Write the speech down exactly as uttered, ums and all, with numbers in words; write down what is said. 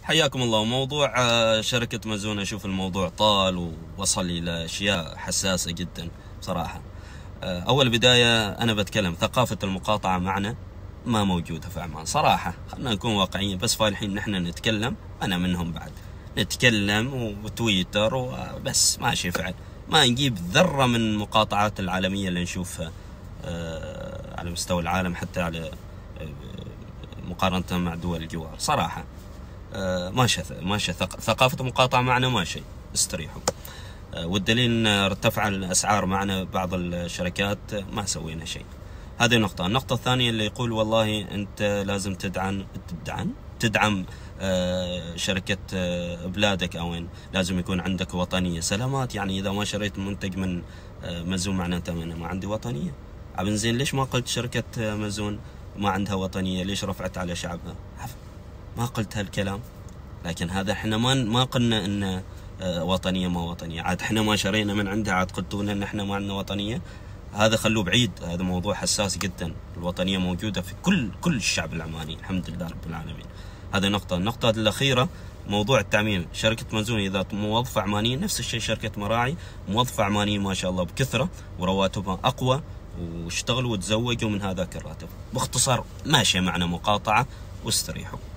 حياكم الله. موضوع آه، شركة مازون، أشوف الموضوع طال ووصل إلى أشياء حساسة جدا بصراحة. آه، أول بداية أنا بتكلم ثقافة المقاطعة معنا ما موجودة في عمان صراحة، خلنا نكون واقعيين. بس فالحين نحن نتكلم، أنا منهم بعد، نتكلم وتويتر وبس ماشي فعل، ما نجيب ذرة من المقاطعات العالمية اللي نشوفها آه، على مستوى العالم، حتى على آه، مقارنة مع دول الجوار صراحة. آه ماشي ماشي ثقافة المقاطعة معنا ماشي، استريحوا. آه والدليل ان ارتفع الاسعار معنا بعض الشركات ما سوينا شيء. هذه نقطة. النقطة الثانية اللي يقول والله انت لازم تدعم تدعم تدعم آه شركة آه بلادك، او إن لازم يكون عندك وطنية. سلامات، يعني اذا ما شريت منتج من آه مازون معناته انا ما عندي وطنية. عبن زين ليش ما قلت شركة آه مازون ما عندها وطنية؟ ليش رفعت على شعبها؟ ما قلت هالكلام. لكن هذا احنا ما ما قلنا ان وطنيه ما وطنيه، عاد احنا ما شرينا من عندها، عاد قلتوا لنا ان احنا ما عندنا وطنيه. هذا خلوه بعيد، هذا موضوع حساس جدا. الوطنيه موجوده في كل كل الشعب العماني الحمد لله رب العالمين. هذه نقطه. النقطه الاخيره موضوع التعميم. شركه مازون اذا موظفه عمانيه، نفس الشيء شركه مراعي موظفه عمانيه ما شاء الله بكثره، ورواتبها اقوى، واشتغلوا وتزوجوا من هذاك الراتب. باختصار ماشيه معنا مقاطعه، واستريحوا.